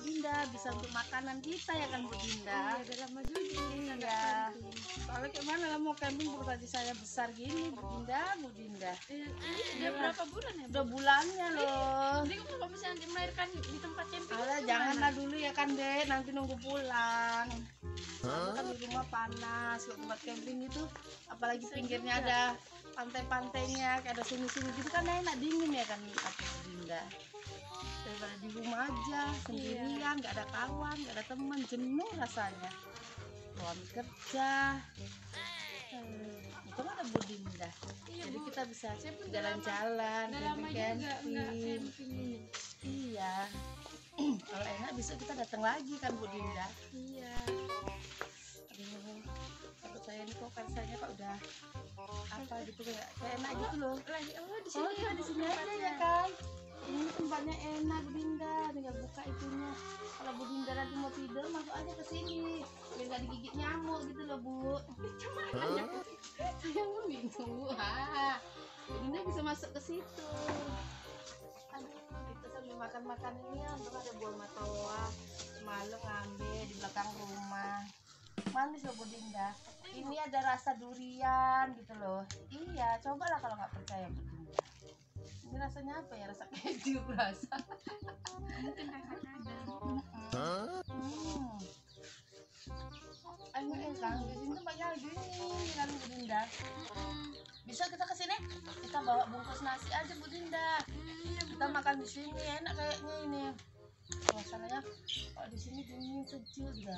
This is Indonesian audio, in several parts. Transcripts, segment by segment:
Bu Dinda, bisa untuk makanan kita ya kan Bu Dinda. Iya, udah lama juga kita nggak Iya. camping. Soalnya kayak mana lah mau camping perut aja saya besar gini Bu Dinda, Bu Dinda. Ini udah berapa bulan ya, Bu? Udah bulannya loh. Jadi kalau misalnya nanti melahirkan di tempat camping Alah, itu janganlah gimana? dulu ya kan Dek, nanti nunggu pulang. Soalnya kan di rumah panas, kalau tempat camping itu apalagi pinggirnya ada pantai-pantainya, kayak ada sungai-sungai gitu kan enak dingin ya kan aku Dinda. Daripada di rumah aja sendirian, nggak ada kawan, nggak ada teman, jenuh rasanya. Suami kerja, itu kan ada Bu Dinda. Iya, Jadi Bu. kita bisa Saya pun jalan-jalan, udah lama juga nggak camping. camping ini. Iya. Kalau enak bisa kita datang lagi kan Bu Dinda. Iya. Aduh, takut saya ini kok rasanya kok udah apa gitu kayak enak gitu loh. Lagi di Oh sini iya di sini aja ya kan. Ini tempatnya enak Bu Dinda, tinggal buka itunya. Kalau Bu Dinda nanti mau tidur masuk aja ke sini, biar nggak digigit nyamuk gitu loh Bu. Saya mau bingung. Bu Dinda bisa masuk ke situ. Aduh, kita sambil makan-makan ini ya, untung ada buah matoa. Malu ngambil di belakang rumah. Manis loh Bu Dinda. Ini ada rasa durian gitu loh. Iya, cobalah kalau nggak percaya Bu Dinda. Ini rasanya apa ya? Rasa keju rasa. Mungkin kadang-kadang. Enak kan? Di sini tuh banyak gini kan Bu Dinda. Bisa kita ke sini? Kita bawa bungkus nasi aja Bu Dinda. Kita makan di sini enak kayaknya ini. Suasananya kalau di sini dingin sejuk juga.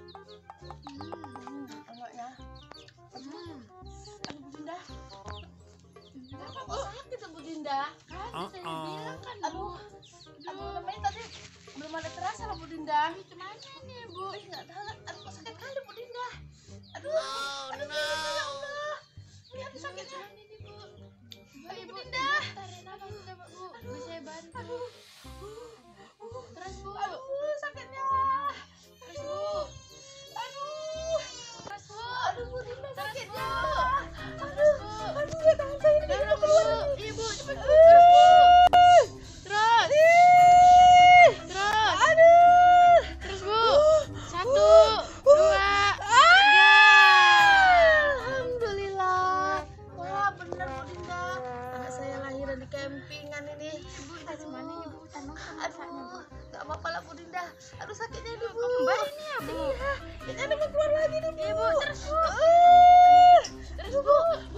Enaknya. Aduh Bu Dinda. Kenapa kok sakit tuh Bu Dinda? Kan saya bilang kan, Aduh, namanya tadi belum ada terasa loh Bu Dinda. Gimana ini ya, Bu? Nggak tahu. Aduh kok sakit kali Bu Dinda. Aduh, aduh Bu Dinda ya Allah. Lihat sakitnya. Ini, Bu. Aduh Bu Dinda. Tarik nafas coba, Bu. Bisa saya bantu. Terus, Bu. Aduh sakitnya. Terus, Bu. Aduh. Terus, Bu. Aduh Bu Dinda sakitnya. Terus, Bu. Aduh nggak tahan saya ini Terus, udah Bu. keluar. Iya, Bu. Cepet, Bu. Terus, Bu. Terus. Terus. Aduh. Terus, Bu. 1, 2, 3. Alhamdulillah. Wah bener Bu Dinda. Anak saya lahiran di campingan ini. Bu, dari mana ini, Bu? Tanong sama rasanya, Bu. Aduh, nggak apa-apa lah Bu Dinda. Aduh sakitnya ini Bu. Kembali ini ya, Bu. Iya, ini ada mau keluar lagi nih Bu. Iya, Bu. Terus, Bu. Terus Bu.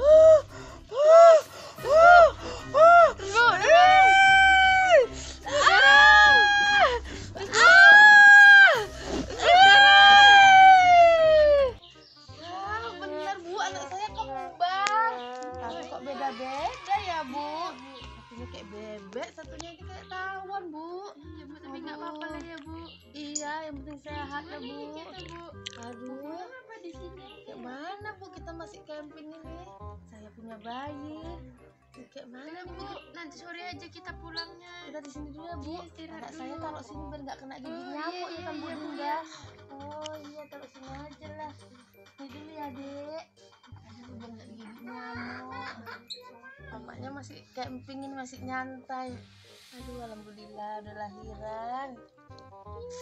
Terus, Bu. Ah, bener Bu, anak saya kembar. Tapi kok beda-beda ya Bu. Satunya kayak bebek, satunya ini kayak tawon Bu. Iya, Bu, tapi nggak apa-apa lah ya, Bu. Iya, yang penting sehat ya Mana ini Bu. kita, Bu? Aduh, Apa di sini? kayak mana Bu kita masih camping ini? Saya punya bayi. Kayak mana Udah, Bu? Bu. Nanti sore aja kita pulangnya. Kita di sini dulu ya Bu. Iya, istirahat Anak saya dulu. taruh sini biar nggak kena gigit Oh, nyamuk iya, ya kan Bu iya, Bu, Dinda. ya. Oh iya taruh sini aja lah. Ini dulu ya Dek. Aduh biar nggak digigit nyamuk. Bapaknya masih camping ini masih nyantai. Aduh alhamdulillah udah lahiran.